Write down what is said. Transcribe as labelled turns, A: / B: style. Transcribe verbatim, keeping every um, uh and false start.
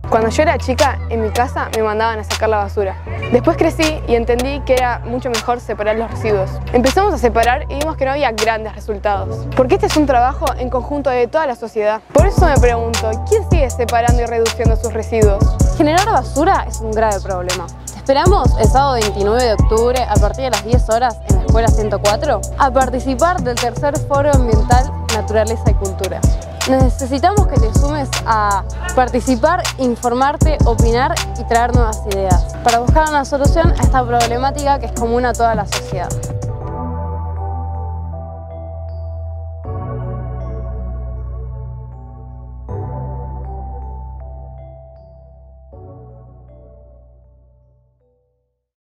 A: Cuando yo era chica, en mi casa me mandaban a sacar la basura. Después crecí y entendí que era mucho mejor separar los residuos. Empezamos a separar y vimos que no había grandes resultados, porque este es un trabajo en conjunto de toda la sociedad. Por eso me pregunto, ¿quién sigue separando y reduciendo sus residuos?
B: Generar basura es un grave problema. Te esperamos el sábado veintinueve de octubre a partir de las diez horas en la Escuela ciento cuatro a participar del tercer Foro Ambiental, Naturaleza y Cultura. Necesitamos que te sumes a participar, informarte, opinar y traer nuevas ideas para buscar una solución a esta problemática que es común a toda la sociedad.